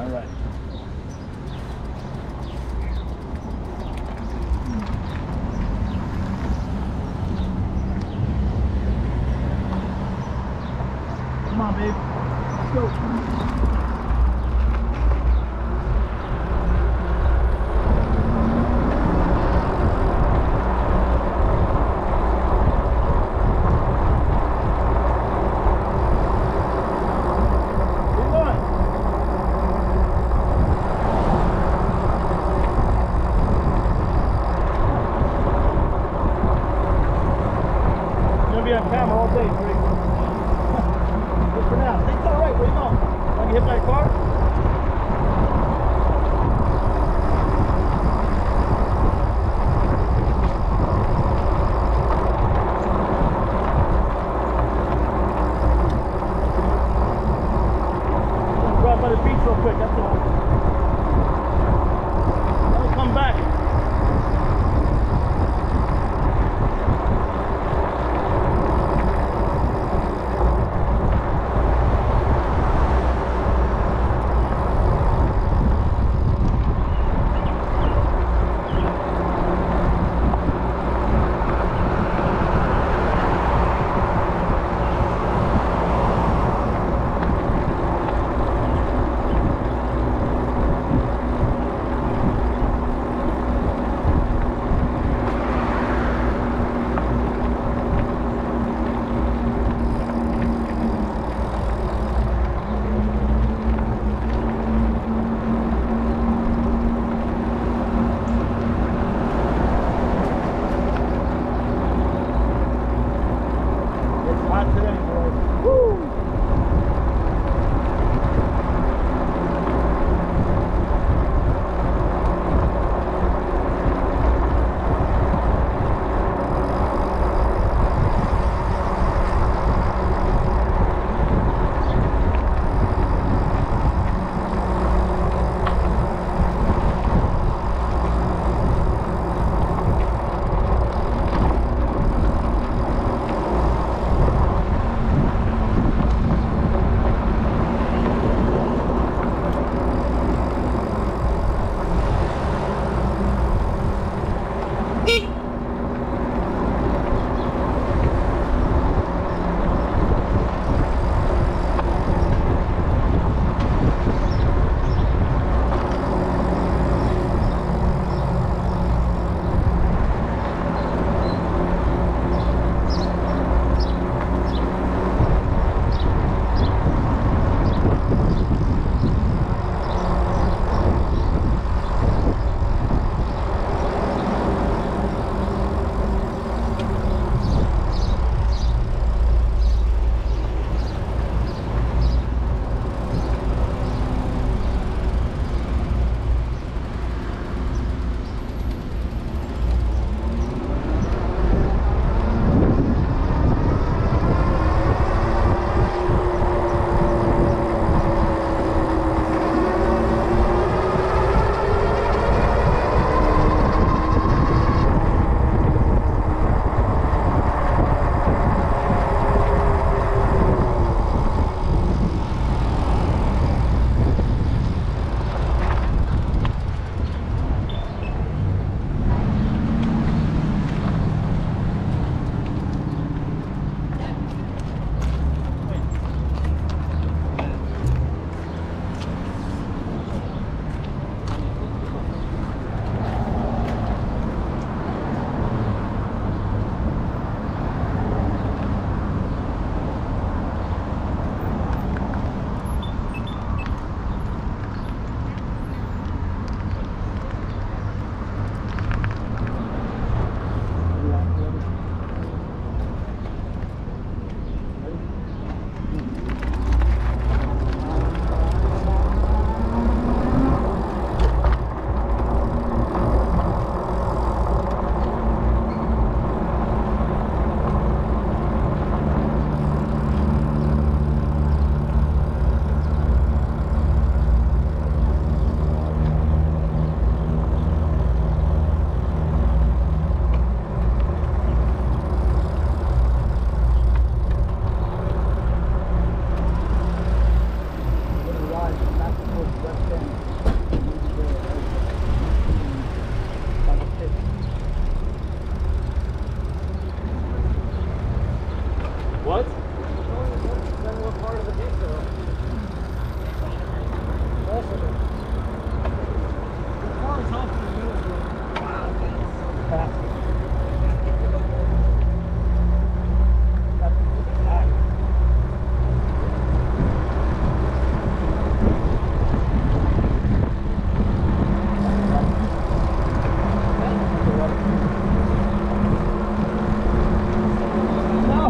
right. Come on, babe. Let's go. Be on camera all day, Greg. Good for now. Think it's all right. Where you going? Want to get hit by a car? Drive by the beach real quick. That's all. I'll come back.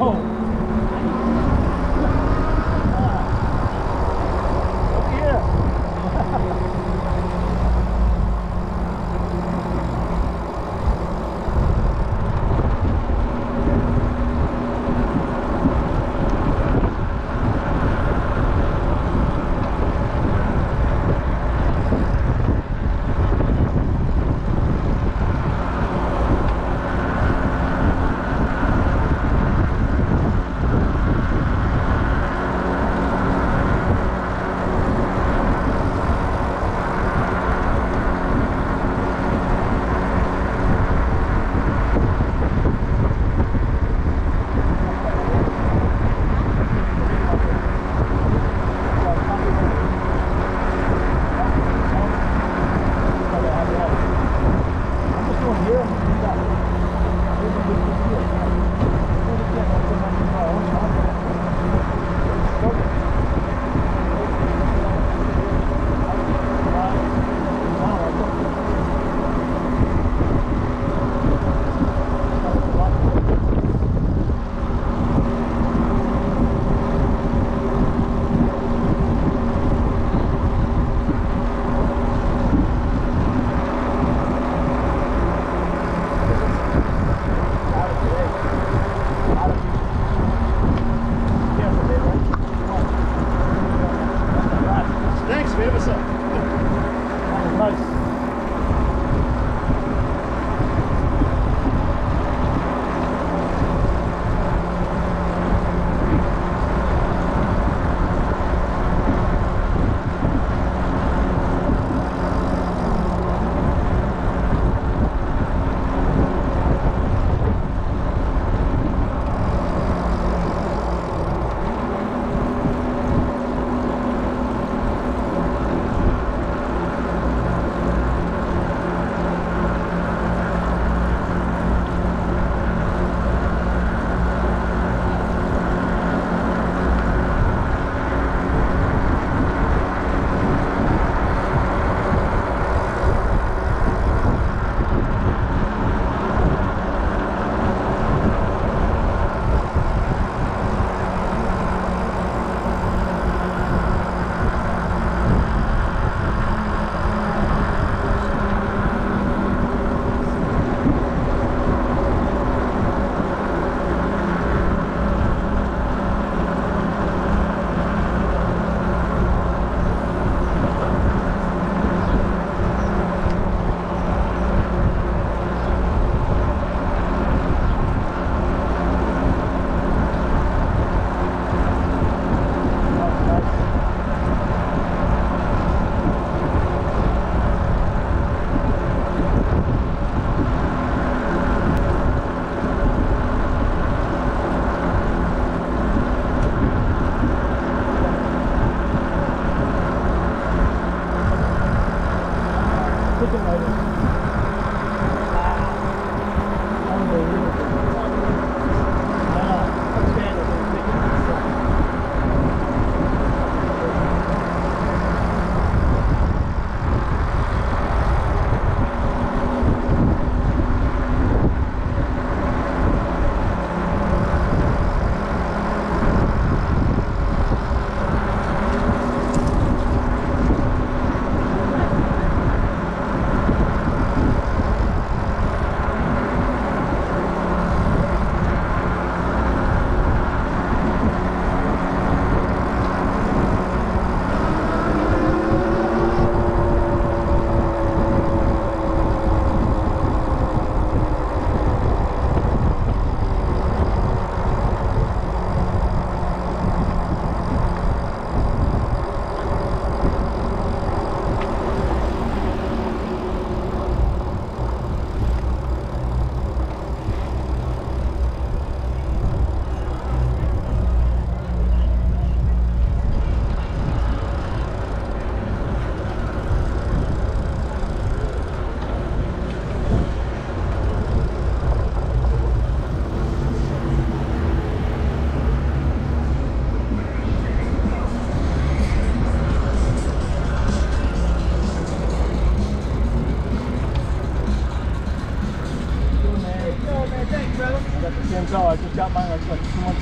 Over here.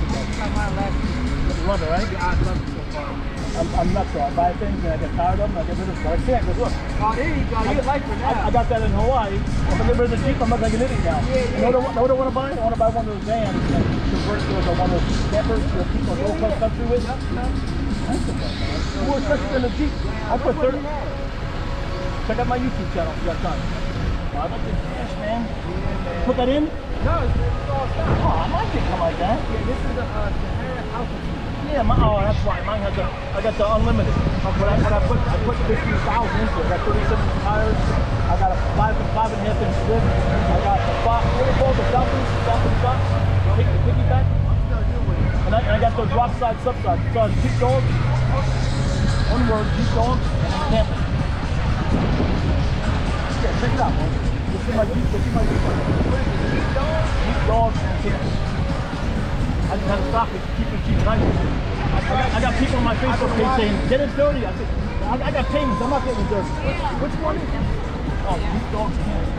Love it, right? Yeah, I love it so far. I'm nuts though. I buy things and I get tired of them and I get rid of them. But I can't because look. Oh, there you go. You like for now. I got that in Hawaii. If I get rid of the Jeep, I'm not like an idiot now. Yeah. You know what I want to buy? I want to buy one of those vans and convert it to one of those campers that people go across country with. That's the best, man. More expensive than a Jeep. I put 30. Check out my YouTube channel if you got time. I like this cash, man. Yeah, man. Put that in? No, it's all stuff. Oh, mine didn't come like that. Yeah, this is the Sahara altitude. Yeah, that's why. Mine has I got the unlimited. I put 15,000 into it. I got 37 tires. I got a 5.5 inch strip. I got the what do you call the Falcon shocks? Piggyback. And I got those rock side, subside. So Jeep Dog, one word, Jeep Dog, and camping. Yeah, check it out, man. You see my Jeep, Jeep Dog and camping. I just had to stop it, keep it cheap. I got people on my Facebook page saying, get it dirty. I said, I got payments, I'm not getting it dirty. Which one is it? Oh, Jeep Dog camping.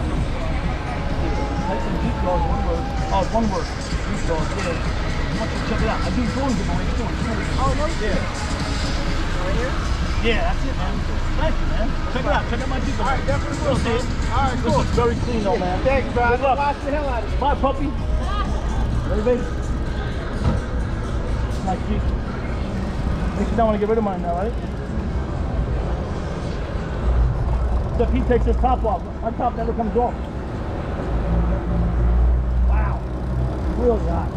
Type in Jeep Dog, one word. Oh, it's one word. Jeep Dog, yeah. I want you to check it out. I do phone giveaways too. Oh, no? Yeah. Right here? Yeah, that's it, man. Thank you, man. Check it out. Check out my Jeep. All right, definitely will. You'll see it. All right, cool. This looks very clean, though, man. Thanks, bro. Good luck. Watch the hell out of it. Bye, puppy. Ready, baby? My Jeep. Makes you don't want to get rid of mine now, right? Except he takes his top off. My top never comes off. Wow. Really hot.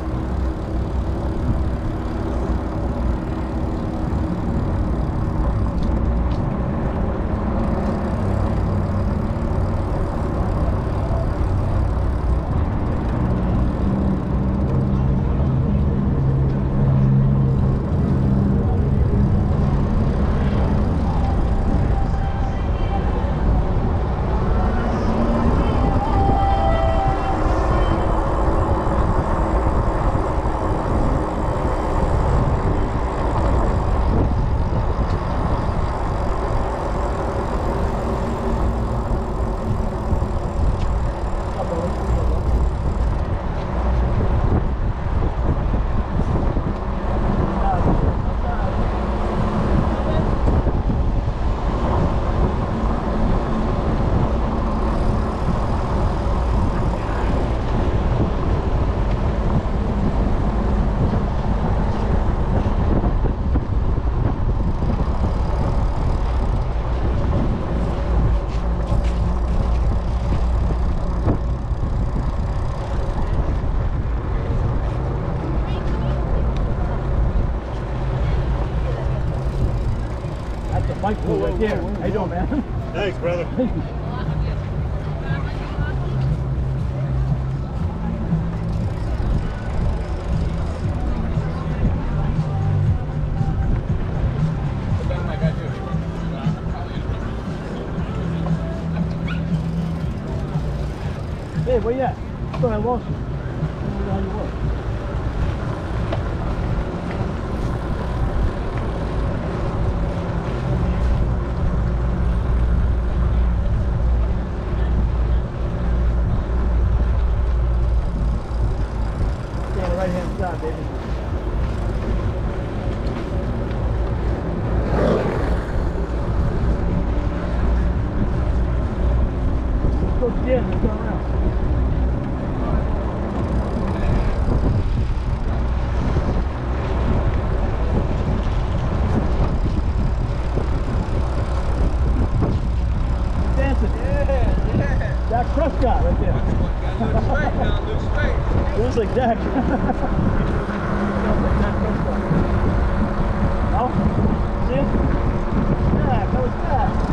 Mike Blue right there. How you doing, man? Thanks, brother. Hey, where you at? I thought I lost you. I don't know how you were. Right-hand side, baby. Let's go again, let's go around. Dancing. Yeah. Dak Prescott right there. Look straight now, look straight. It looks like Dak. No? See it? Dak, that was Dak.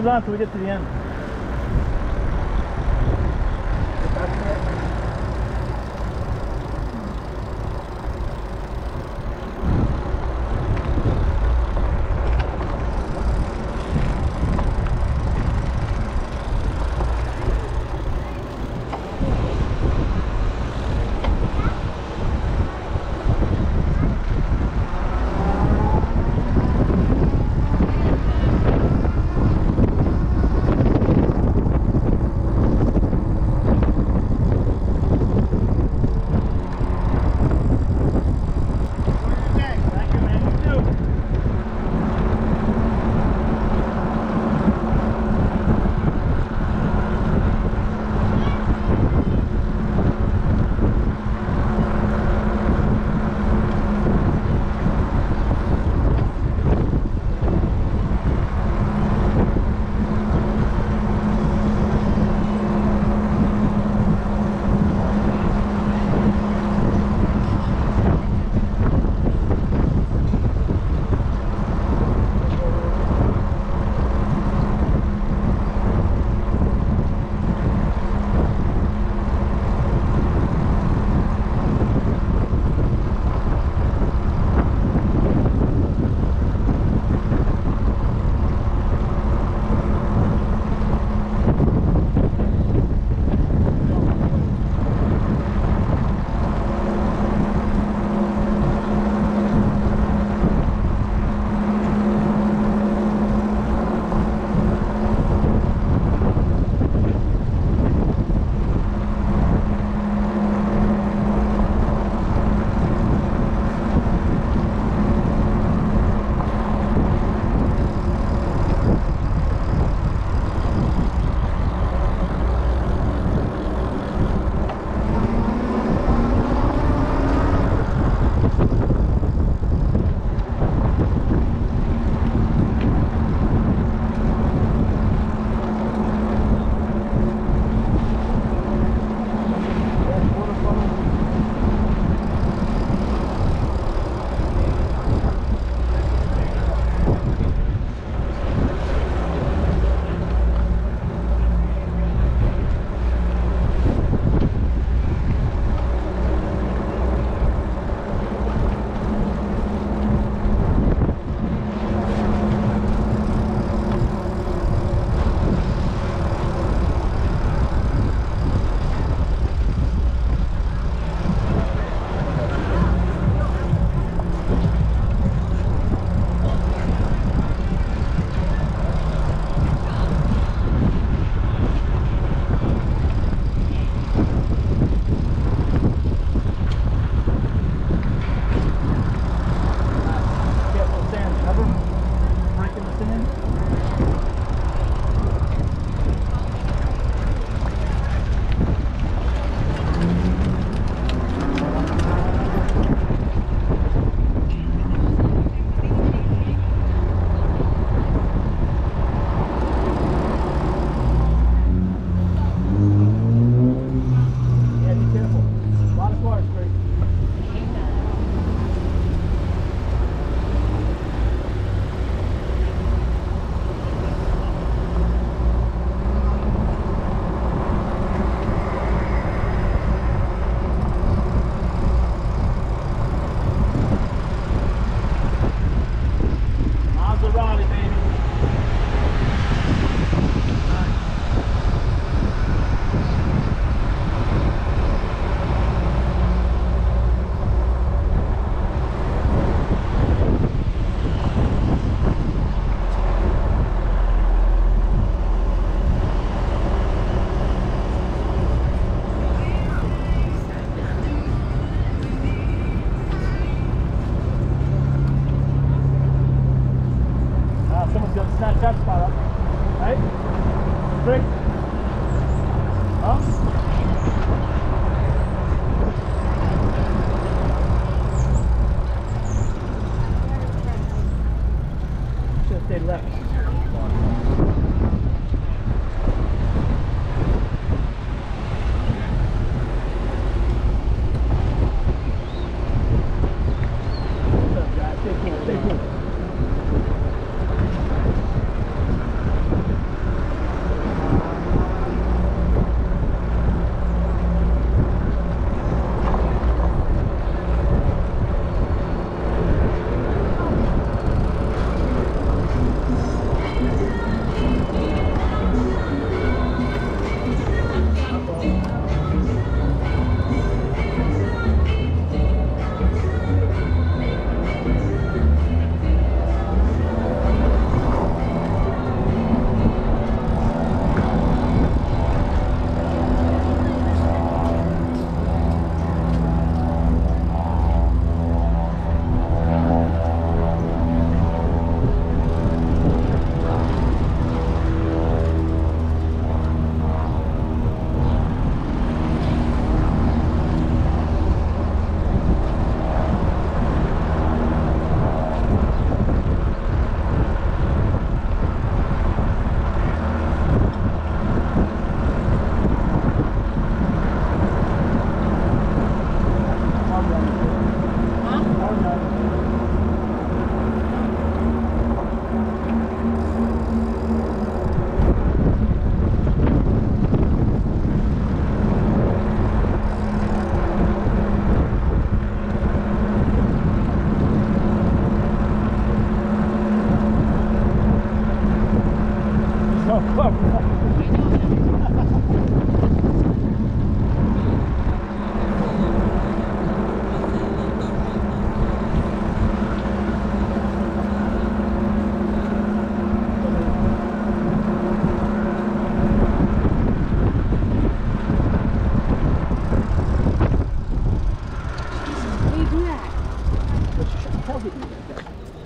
leave it on until we get to the end.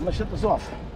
gonna shut this off.